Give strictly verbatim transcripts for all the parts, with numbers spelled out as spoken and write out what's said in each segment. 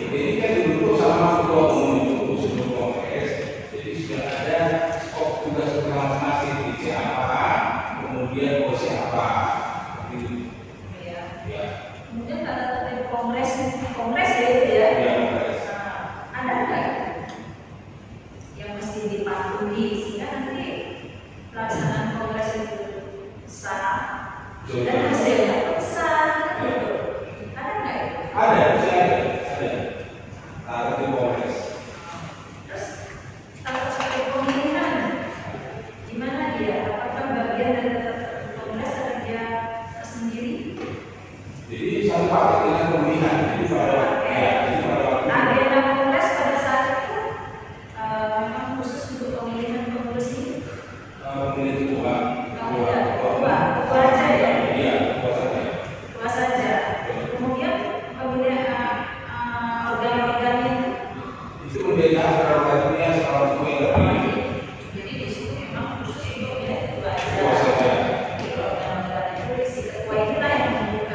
jadi kan dulu sama ketua umum itu sebelum kongres, jadi sudah ada skop tugas masing-masing di siapa, kemudian posisi apa. Gitu. Ya. Ya. Kemudian kata tertib kongres, kongres ya itu ya. Ya, kongres. Nah, ada nggak yang mesti dipatuhi sehingga nanti pelaksanaan kongres itu sah dan hasilnya sah? Ada nggak? Ada, bisa ada, ada. Nah, tertib kongres. Terus tata tertib pemilihan gimana dia? Apakah bagian dari tata tertib kongres atau dia tersendiri? Jadi satu paket dengan pemilihan. Jadi pada ya, jadi pada waktu Agenda kongres pada saat itu eh, memang khusus untuk pemilihan pengurus ini. pemilihan ketua, Oh, iya, ketua, ketua aja ya. iya, ketua saja. Ketua saja. Kemudian pemilihan eh, organ-organ itu. Itu menjadi hak prerogatifnya seorang ketua yang terpilih. Jadi di situ memang khusus untuk ya ketua aja. Ketua saja. Jadi organ-organ itu si ketua inilah yang membuka.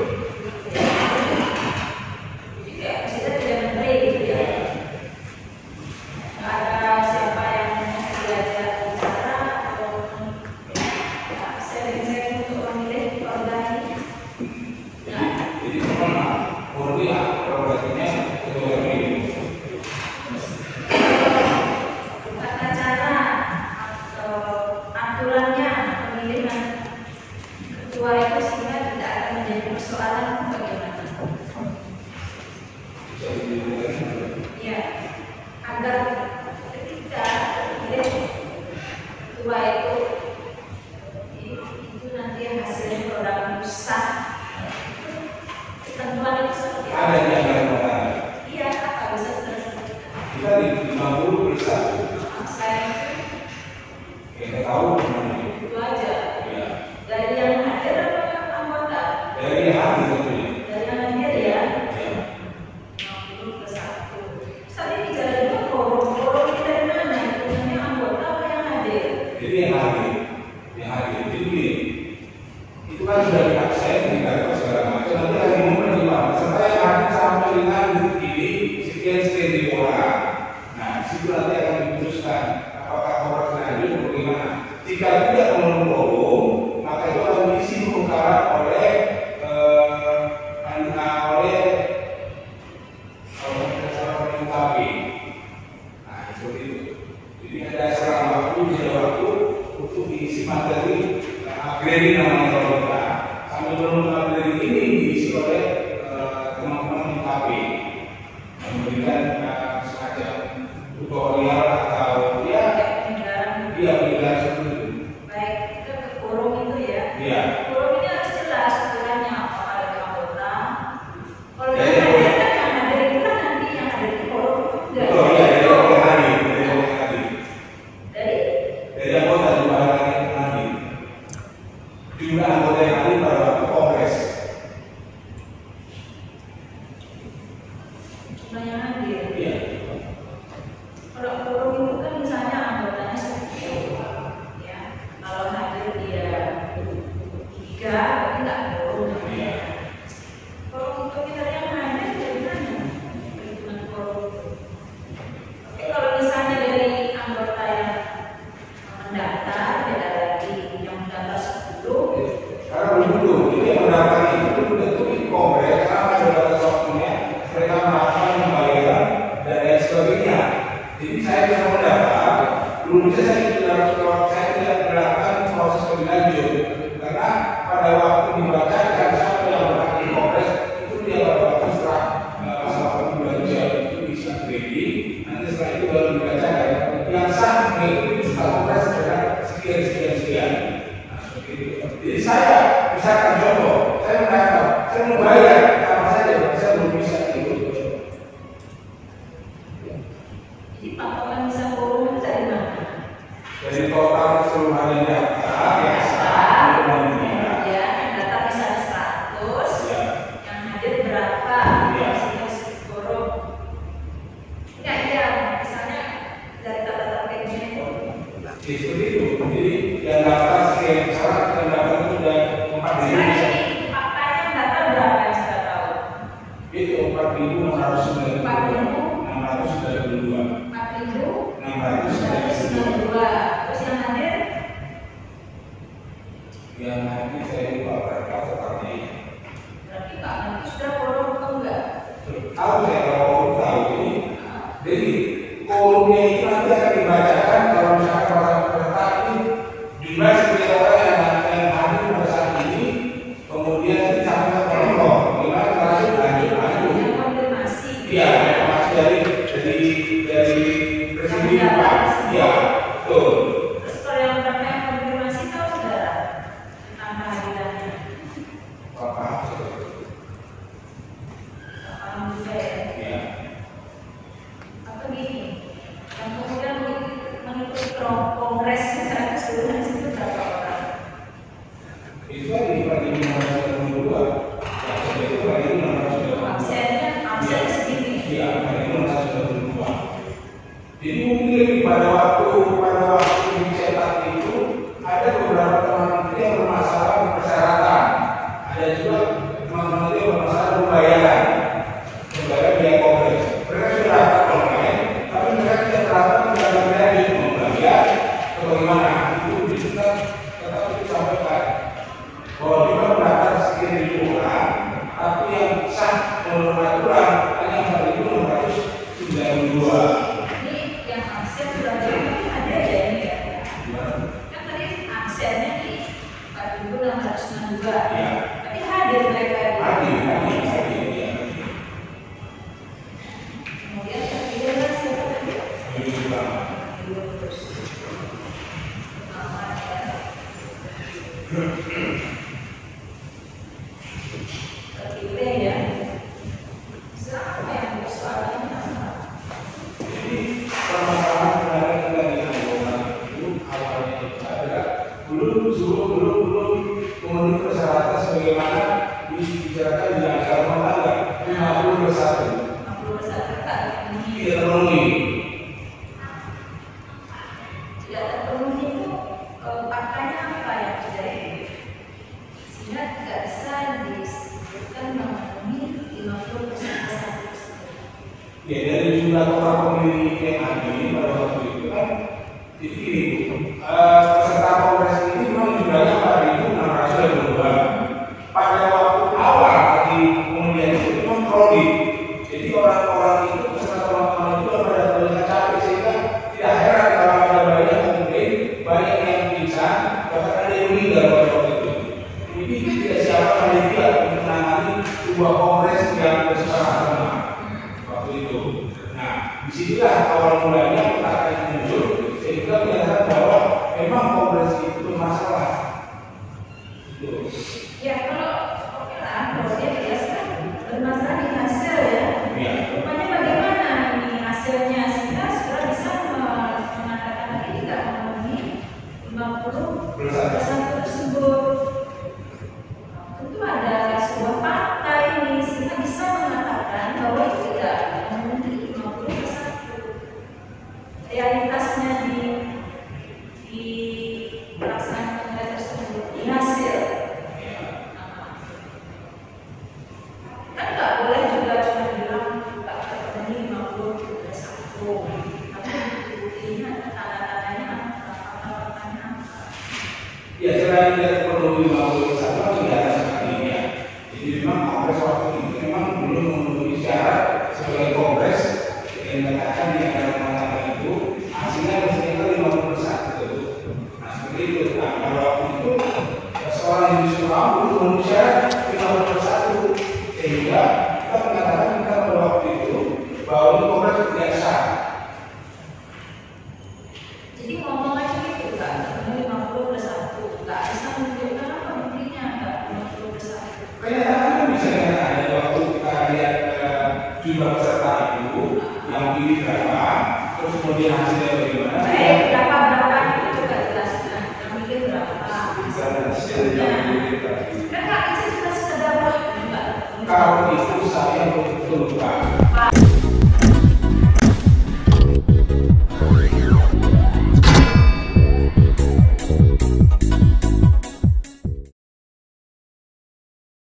Jadi kayak presiden tidak menteri gitu ya. Nggak ada siapa yang diajak bicara atau sharing-sharing untuk memilih organ ini. Nggak ada. Jadi memang murni hak prerogatifnya ketua terpilih. Tata cara atau aturannya pemilihan ketua itu sehingga tidak akan menjadi persoalan bagaimana? Bisa diberikan. Ya, agar ketika terpilih ketua itu itu nanti hasilnya produk itu sah. Ketentuan itu seperti apa? Ada di anggaran negara. Iya, apa bisa terjadi? Kita di lima puluh per satu. Selain Kita tahu mana itu. itu aja. Ya. Dari yang hadir atau yang anggota? Dari yang hadir tentunya. Dari yang hadir ya. Ya. enam puluh ke satu. Tadi bicara juga forum. Forum ini dari mana? Itu yang anggota atau yang hadir? Jadi yang hadir, yang hadir itu begini. Itu kan sudah diakses, dikatakan segala macam. Nanti hari ini menentukan. Serta yang hadir sampai dengan ini sekian sekian ribu orang. Nah, di situ nanti akan diputuskan apakah orang lanjut atau bagaimana. Jika tidak memenuhi quorum, maka itu akan diisi pembukaan oleh eh, oleh orang tapi. Nah, seperti itu. Jadi ada serang waktu, ada waktu untuk diisi materi agregi namanya kalau kita. Sambil menunggu agregi ini diisi oleh eh, teman-teman K P. Memberikan eh, semacam tutorial atau ya Penyegaran. dia berikan seperti itu. Baik, itu ke forum itu ya. Iya. Forum ini harus jelas aturannya apakah ada anggota. Kalau Ya, yang ya, hadir ya. kan yang hadir itu kan nanti yang hadir di forum enggak. Oh iya, dari orang yang hadir, dari orang yang hadir. Dari Dari anggota jumlah orang yang hadir. Jumlah anggota yang hadir pada waktu kongres. jumlah yang hadir. Iya. Kalau forum itu kan misalnya anggotanya sedikit, ya. Kalau hadir dia tiga, berarti nggak forum. Iya. Kalau untuk kita yang hadir dari mana? Perhitungan forum itu. Oke, kalau misalnya dari anggota yang mendaftar, beda lagi. Yang mendaftar sepuluh, Karena belum ini yang mendaftar itu tentu di kongres karena ada batas waktunya mereka melakukan pembayaran dan lain sebagainya. Jadi saya bisa mendaftar, belum bisa saya tidak saya tidak melakukan proses lebih lanjut karena pada waktu dibacakan siapa yang berhak di kongres itu dia pada waktu setelah eh, pasal delapan puluh dua itu bisa agregi, nanti setelah itu baru dibacakan yang sah mengikuti setelah kongres adalah sekian sekian sekian. Nah, seperti itu. Jadi saya misalkan contoh, saya mendaftar, saya membayar apa saja, saya belum bisa ikut. jadi patokan bisa forum itu dari mana? Dari total keseluruhan yang daftar, yang sah, belum memenuhi. Ya, yang daftar misalnya seratus, Ya. yang hadir berapa? Ya. Sehingga forum. Enggak ya, misalnya dari tata tertibnya itu. Jadi seperti itu. Jadi yang daftar sekian syarat yang daftar itu sudah empat ribu. ratus sembilan empat puluh ribu enam ratus sembilan puluh dua. empat ribu enam ratus sembilan ratus sembilan puluh dua. Terus yang hadir yang nanti saya lupa berapa totalnya. berarti Pak nanti sudah quorum atau enggak? Tahu saya kalau tahu ini. Jadi quorumnya itu nanti akan dibacakan kalau misalkan orang peserta ini jumlah sekian orang yang yang hadir pada saat ini, kemudian dicatat oleh roh. Gimana lanjut lanjut lanjut. Yang konfirmasi. Iya, masih dari dari dari presiden Pak. Iya, betul. Terus kalau yang terkait konfirmasi tahu saudara tentang kehadirannya? Bapak. Paham juga ya? Iya. Atau gini, yang kemudian mengikuti kongres secara keseluruhan itu berapa orang? Itu kan di pagi enam ratus sembilan puluh dua. Ya, itu pagi enam ratus sembilan puluh dua. Absennya, absen segini. Iya, pagi enam ratus sembilan puluh dua. Jadi mungkin lebih pada waktu pada waktu dicetak itu ada beberapa teman menteri yang bermasalah persyaratan. Ada juga teman menteri yang bermasalah pembayaran. Pembayaran biaya kongres. Mereka sudah dapat online, tapi mereka tidak terapkan pada kredit membayar atau bagaimana. Itu bisa tetap kita sampaikan bahwa kita mendaftar sekian ribu orang, tapi yang sah menurut aturan hanya empat ribu enam ratus sembilan puluh dua. Ini yang absen sudah jauh, tapi ada ya ini ya. Kan tadi absennya di empat ribu enam ratus enam puluh dua. Ya. Tapi hadir mereka di Hadir, hadir, hadir, ya. kemudian terpilihlah siapa tadi? Ini juga. Terus Muhammad ya. Terpilih ya. Siapa yang persoalannya masalah? Jadi permasalahan sebenarnya kita di anggota itu awalnya itu adalah belum suruh belum belum memenuhi persyaratan sebagaimana dibicarakan di anggaran rumah tangga lima puluh per satu lima puluh besar tak terpenuhi. tidak terpenuhi. Tidak terpenuhi itu eh, faktanya apa ya dari sehingga tidak bisa disebutkan memenuhi lima puluh persen satu tersebut. Ya dari jumlah total pemilih yang ada ini pada waktu itu kan jadi gini Bu, eh, peserta kongres ini memang jumlahnya empat ribu enam ratus dua puluh dua. Pada waktu awal di kemudian itu memang prodi. Jadi orang-orang itu peserta teman-teman itu pada terlihat capek sehingga tidak heran kalau ada banyak mungkin banyak yang bisa bahkan ada yang meninggal pada waktu itu. Ini tidak siapa panitia untuk menangani sebuah kongres yang bersama-sama waktu itu. Nah, disinilah awal mulanya kita akan muncul sehingga menyatakan bahwa memang kongres itu bermasalah. Gitu. Ya kalau oke lah, kalau dia jelaskan bermasalah di hasil ya. Ya. Rupanya bagaimana ini hasilnya sehingga sudah bisa me- mengatakan ini tidak memenuhi lima puluh persen tersebut. Tentu ada sebuah fakta ini sehingga bisa mengatakan bahwa itu tidak memenuhi lima puluh persen. Realitasnya di di pelaksanaan kongres tersebut di hasil. Kan nggak boleh juga cuma bilang nggak terpenuhi lima puluh plus satu, tapi buktinya tanda-tandanya apa-apa. Ya, selain tidak terpenuhi lima puluh persen tidak ada sekali ya. Jadi memang kongres waktu itu memang belum memenuhi syarat sebagai kongres yang dikatakan di anggaran rumah tangga itu hasilnya mestinya lima puluh persen gitu. Nah seperti itu. Nah pada waktu itu seorang yang disuruh belum memenuhi syarat lima puluh persen sehingga kita mengatakan kita pada waktu itu bahwa ini kongres tidak sah. Jadi ngomong aja gitu nggak terpenuhi lima puluh plus satu, nggak bisa menunjukkan apa buktinya nggak lima puluh plus satu. Kenyataannya bisa nyata waktu kita lihat eh, jumlah peserta itu yang pilih berapa, terus kemudian hasilnya bagaimana. Baik, berapa berapa itu juga jelaskan, yang milih berapa. Bisa hasil yang pilih tadi. Kan nggak bisa cuma sekedar wah enggak. Kalau itu saya betul-betul lupa. Pak.